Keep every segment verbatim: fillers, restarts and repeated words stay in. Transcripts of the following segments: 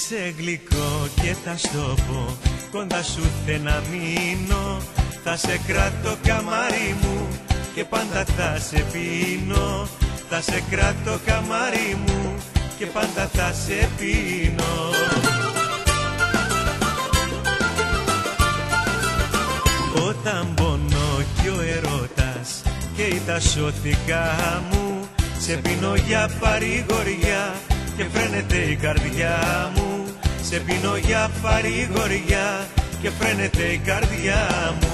Είσαι γλυκό και θα στο πω, κοντά σου θε να μείνω. Θα σε κράτω καμάρι μου και πάντα θα σε πίνω. Θα σε κράτω καμάρι μου και πάντα θα σε πίνω. Όταν πονώ κι ο ερώτας και τα σωθικά μου, σε πίνω για παρηγοριά και φρένεται η καρδιά μου. Σε πίνω για παρηγοριά και φρένεται η καρδιά μου.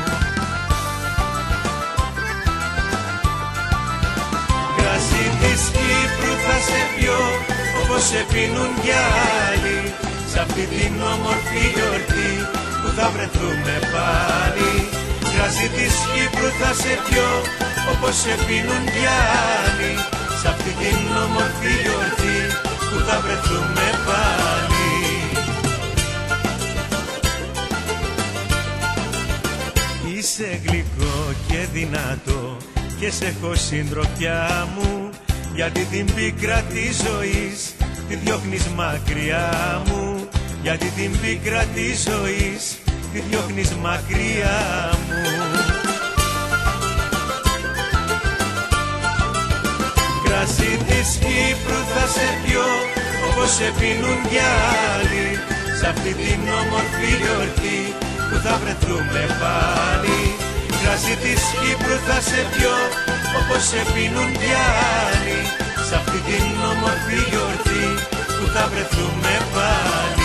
Κρασί της Κύπρου θα σε πιω όπως σε πίνουν κι άλλοι, σ' αυτή την όμορφη γιορτή που θα βρεθούμε πάλι. Κρασί της Κύπρου θα σε πιω όπως σε πίνουν κι άλλοι, σ' αυτή την όμορφη γιορτή που θα βρεθούμε πάλι. Είσαι γλυκό και δυνατό και σε έχω συντροφιά μου, γιατί την πίκρα της ζωής τη διώχνεις μακριά μου. Γιατί την πίκρα της ζωής τη διώχνεις μακριά μου. Κρασί της Κύπρου θα σε πιω όπως σε πίνουν κι άλλοι, σ' αυτή την όμορφη γιορτή που θα βρεθούμε πάλι. Κρασί της Κύπρου θα σε πιω όπως σε πίνουν κι άλλοι, σ' αυτή την όμορφη γιορτή που θα βρεθούμε πάλι.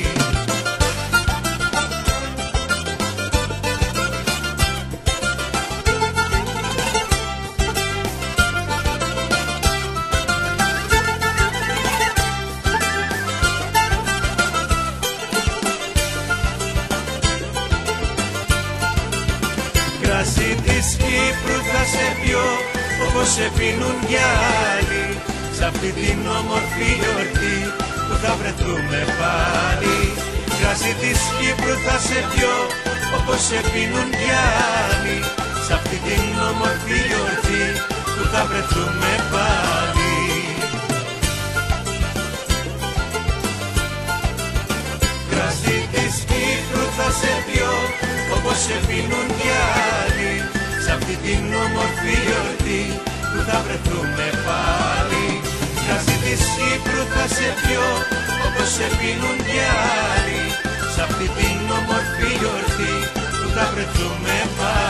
Κρασί της Κύπρου θα σε πιω όπως σε πίνουν κι άλλοι, σ' αυτή την όμορφη γιορτή που θα βρεθούμε πάλι. Κρασί της Κύπρου θα σε πιω όπως σε πίνουν κι άλλοι, σ' αυτή την όμορφη γιορτή που θα βρεθούμε πάλι. Κρασί της Κύπρου θα σε πιω όπως σε πίνουν κι άλλοι, σ' αυτή την όμορφη γιορτή που θα βρεθούμε πάλι. Κρασί της Κύπρου θα σε πιω όπως σε πίνουν κι άλλοι, σ' αυτή την όμορφη γιορτή που θα βρεθούμε πάλι.